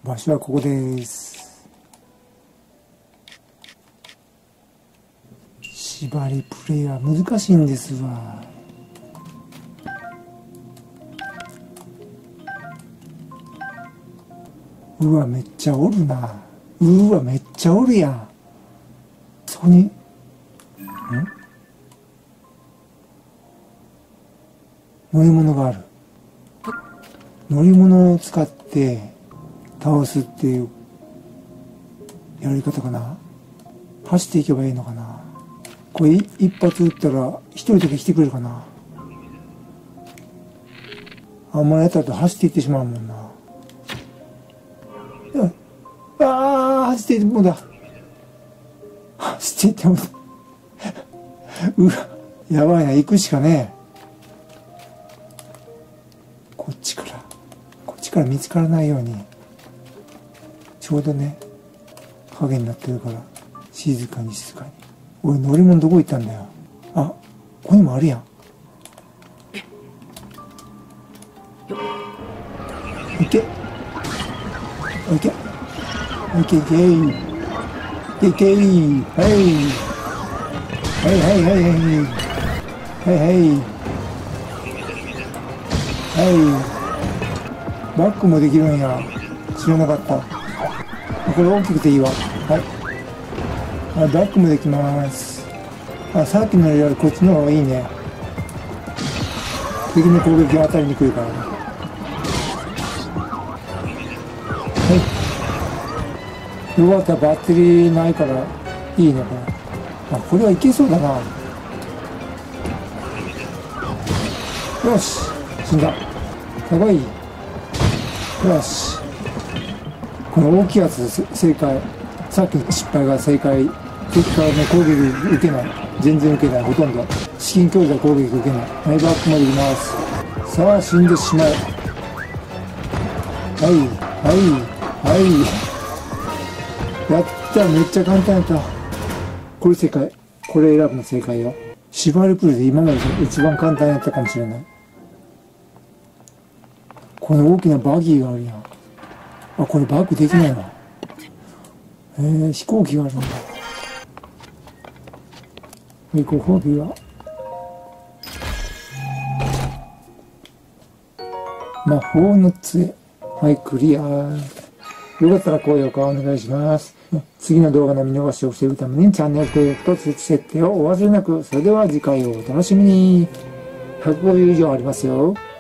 場所はここです。縛りプレイは難しいんですわ。うわめっちゃおるな。うわめっちゃおるやん。そこに乗り物がある。乗り物を使って倒すっていうやり方かな。走っていけばいいのかな。これ一発撃ったら一人だけ来てくれるかな。あんまりやったら走っていってしまうもんな。走っていってもうだ。走っていってもうだ。うわやばいな。行くしかねえ。こっちから見つからないようにちょうどね影になってるから静かに。俺乗り物どこ行ったんだよ。あ、ここにもあるやん。いけいけいけいけいけい。バックもできるんや。知らなかった。これ大きくていいわ。バックもできます。さっきのよりこっちの方がいいね。敵の攻撃が当たりにくいからね。よかった。バッテリーないからいいねこれ。これはいけそうだな。よし死んだ。すごい。よし。この大きいやつ正解。さっきの失敗が正解。敵からね攻撃受けない。全然受けない。ほとんど至近距離で攻撃受けない。バックまでいきます。さあ死んでしまう。やった。めっちゃ簡単やった。これ正解。これ選ぶの正解よ。縛りプレイで今まで一番簡単やったかもしれない。この大きなバギーがあるやん。これバックできないわ。飛行機があるんだ。ご褒美は魔法の杖。クリア。よかったら高評価お願いします。次の動画の見逃しを防ぐためにチャンネル登録と通知設定をお忘れなく。それでは次回をお楽しみに。150以上ありますよ。